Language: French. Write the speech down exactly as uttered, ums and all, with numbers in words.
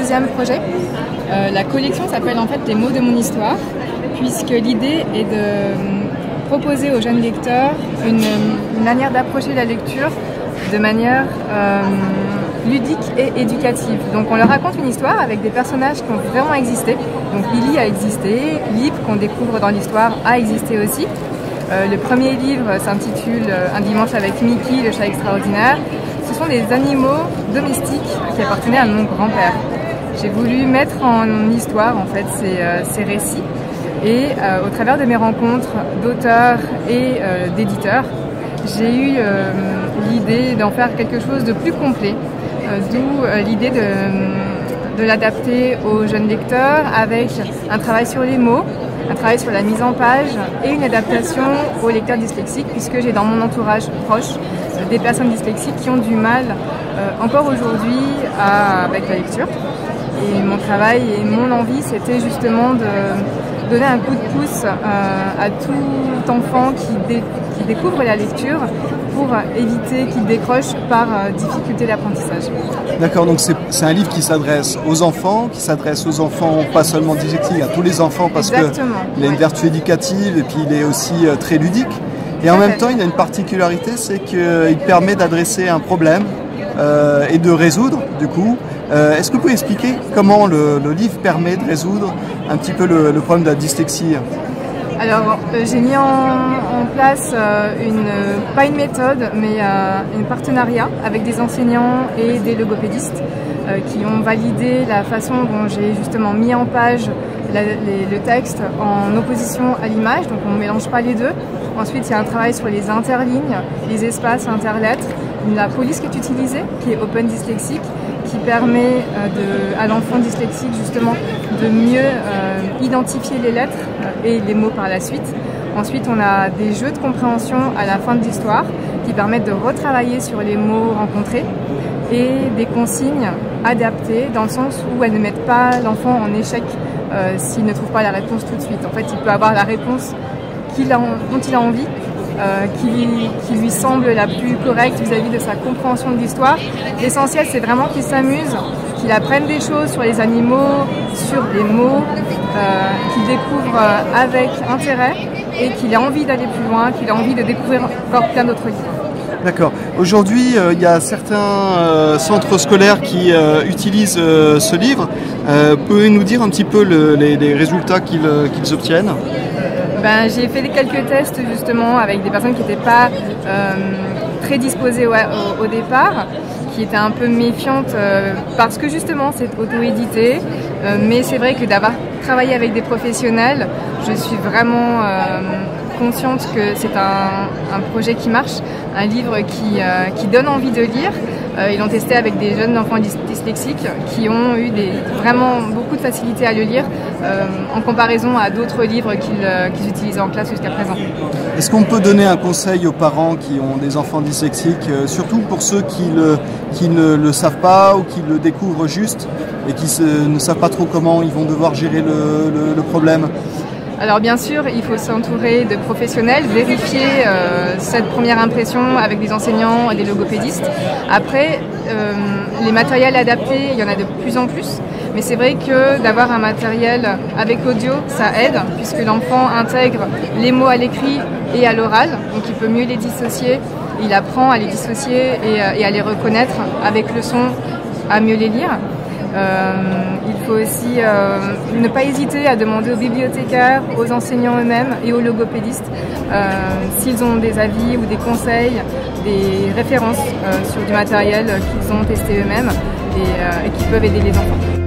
deuxième projet. Euh, la collection s'appelle en fait Les mots de mon histoire, puisque l'idée est de proposer aux jeunes lecteurs une, une manière d'approcher la lecture de manière euh, ludique et éducative. Donc on leur raconte une histoire avec des personnages qui ont vraiment existé. Donc Lily a existé, Lip qu'on découvre dans l'histoire a existé aussi. Euh, le premier livre s'intitule Un dimanche avec Mickey, le chat extraordinaire. Ce sont des animaux domestiques qui appartenaient à mon grand-père. J'ai voulu mettre en histoire en fait ces, euh, ces récits et euh, au travers de mes rencontres d'auteurs et euh, d'éditeurs, j'ai eu euh, l'idée d'en faire quelque chose de plus complet, euh, d'où euh, l'idée de, de l'adapter aux jeunes lecteurs avec un travail sur les mots, un travail sur la mise en page et une adaptation aux lecteurs dyslexiques, puisque j'ai dans mon entourage proche des personnes dyslexiques qui ont du mal euh, encore aujourd'hui avec la lecture. Et mon travail et mon envie, c'était justement de donner un coup de pouce euh, à tout enfant qui, dé qui découvre la lecture pour éviter qu'il décroche par euh, difficulté d'apprentissage. D'accord, donc c'est un livre qui s'adresse aux enfants, qui s'adresse aux enfants pas seulement dyslexiques, à tous les enfants, parce qu'il a une vertu éducative et puis il est aussi euh, très ludique. Et en même temps, il a une particularité, c'est qu'il permet d'adresser un problème euh, et de résoudre, du coup. Euh, Est-ce que vous pouvez expliquer comment le, le livre permet de résoudre un petit peu le, le problème de la dyslexie? Alors, euh, j'ai mis en, en place euh, une, pas une méthode, mais euh, un partenariat avec des enseignants et des logopédistes euh, qui ont validé la façon dont j'ai justement mis en page la, les, le texte en opposition à l'image, donc on ne mélange pas les deux. Ensuite, il y a un travail sur les interlignes, les espaces interlettres, la police qui est utilisée, qui est Open Dyslexique, qui permet euh, de, à l'enfant dyslexique justement de mieux euh, identifier les lettres euh, et les mots par la suite. Ensuite, on a des jeux de compréhension à la fin de l'histoire qui permettent de retravailler sur les mots rencontrés et des consignes adaptées dans le sens où elles ne mettent pas l'enfant en échec euh, s'il ne trouve pas la réponse tout de suite. En fait, il peut avoir la réponse qu'il a, dont il a envie, Euh, qui, qui lui semble la plus correcte vis-à-vis de sa compréhension de l'histoire. L'essentiel, c'est vraiment qu'il s'amuse, qu'il apprenne des choses sur les animaux, sur les mots, euh, qu'il découvre avec intérêt et qu'il ait envie d'aller plus loin, qu'il ait envie de découvrir encore plein d'autres livres. D'accord. Aujourd'hui, euh, il y a certains euh, centres scolaires qui euh, utilisent euh, ce livre. Euh, Pouvez-vous nous dire un petit peu le, les, les résultats qu'ils euh, qu'ils obtiennent? Ben, j'ai fait quelques tests justement avec des personnes qui n'étaient pas euh, très disposées au, au, au départ, qui étaient un peu méfiantes euh, parce que justement c'est auto-édité, euh, mais c'est vrai que d'avoir travaillé avec des professionnels, je suis vraiment euh, consciente que c'est un, un projet qui marche, un livre qui, euh, qui donne envie de lire. Euh, ils l'ont testé avec des jeunes enfants dyslexiques qui ont eu des, vraiment beaucoup de facilité à le lire euh, en comparaison à d'autres livres qu'ils euh, qu'ils utilisaient en classe jusqu'à présent. Est-ce qu'on peut donner un conseil aux parents qui ont des enfants dyslexiques, euh, surtout pour ceux qui, le, qui ne le savent pas ou qui le découvrent juste et qui se, ne savent pas trop comment ils vont devoir gérer le, le, le problème? Alors bien sûr, il faut s'entourer de professionnels, vérifier euh, cette première impression avec des enseignants et des logopédistes. Après, euh, les matériels adaptés, il y en a de plus en plus. Mais c'est vrai que d'avoir un matériel avec audio, ça aide, puisque l'enfant intègre les mots à l'écrit et à l'oral, donc il peut mieux les dissocier. Il apprend à les dissocier et, et à les reconnaître avec le son, à mieux les lire. Euh, il faut aussi euh, ne pas hésiter à demander aux bibliothécaires, aux enseignants eux-mêmes et aux logopédistes euh, s'ils ont des avis ou des conseils, des références euh, sur du matériel qu'ils ont testé eux-mêmes et, euh, et qui peuvent aider les enfants.